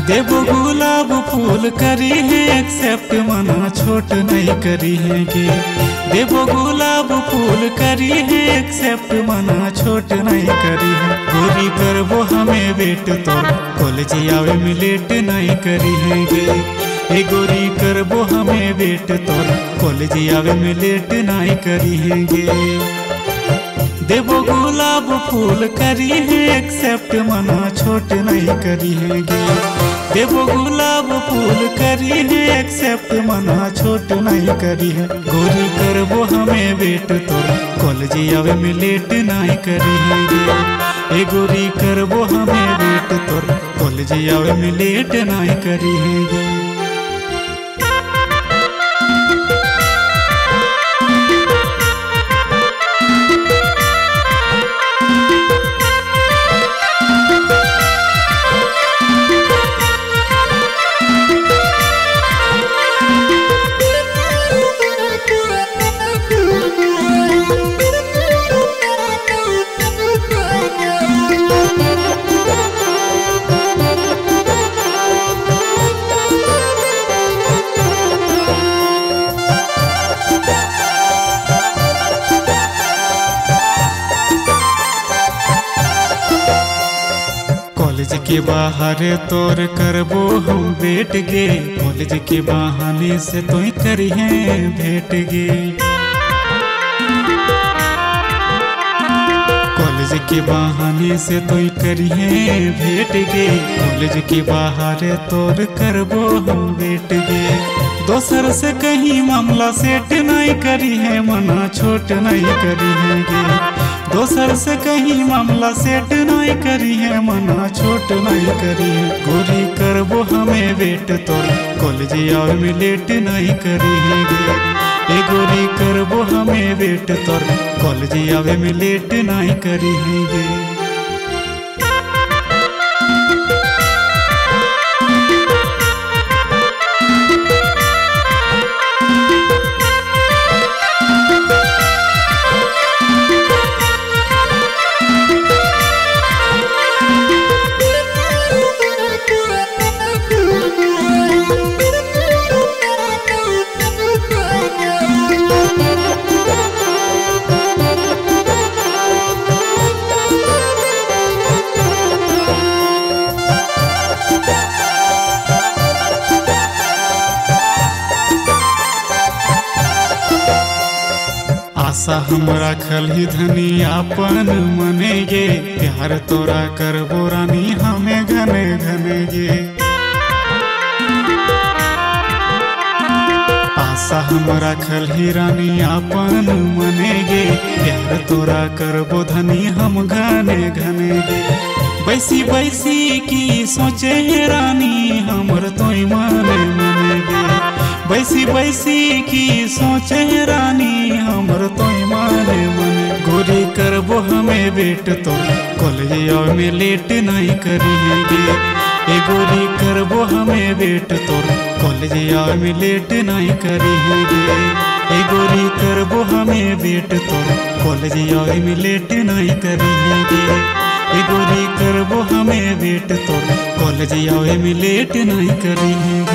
देवो गुलाब फूल करी है एक्सेप्ट, मना छोट नहीं करी है गे। देवो गुलाब फूल करी है एक्सेप्ट, मना छोट नहीं करी है। गोरी करबो हमें वेट तोर, कॉलेज आवे में लेट नहीं करी है गे। ए गोरी करबो हमें वेट तोर, कॉलेज आवे में लेट नहीं करी है गे। देवो गुलाब फूल करी है एक्सेप्ट, मना छोट नहीं करी है गे। देवो गुलाब फूल करी है एक्सेप्ट, मना छोट नहीं करी है। गोरी करबो हमें वेट तोर, कॉलेज आवे में लेट नहीं करी है गे। ए गोरी करबो हमें वेट तोर, कॉलेज आवे में लेट नहीं करी है गे। कॉलेज के बाहर तोर करबो हम वेट गे। कॉलेज के बहाने से तो करी है भेट गे। कॉलेज के बहाने से तो करी है भेट गे। कॉलेज के बाहर तोर करबो हम वेट गे। दोसर से कहीं मामला सेट नहीं करी है, मना छोट नहीं करी है गे। दोसर से कहीं मामला सेट नहीं करी है, मना छोट नहीं करी है। गोरी करबो हमें वेट तोर, कॉलेज आवे में लेट नहीं करी है गे। ए गोरी करबो हमें वेट तोर, कॉलेज आवे में लेट नहीं करी है गे। आशा हमरा खल ही धनी आपन मने गे। प्यार तोरा करबो रानी हमें घने घने गे। आशा हमरा खल ही रानी आपन मने गे। प्यार तोरा करबो धनी हम घने घने गे। बैसी बैसी की सोचे है रानी हमर तोई माने मने गे। बैसी बैसी की सोचे है रानी हमर तोई माने मने। गोरी करबो हमें वेट तोर, कॉलेज आवे में लेट नहीं करी है गे। ए गोरी करबो हमें वेट तोर, कॉलेज आवे में लेट नहीं करी है गे। ए गोरी करबो हमें वेट तोर, कॉलेज आवे में लेट नहीं करी है गे। ए गोरी करबो हमें वेट तोर, कॉलेज आवे में लेट नहीं करी है।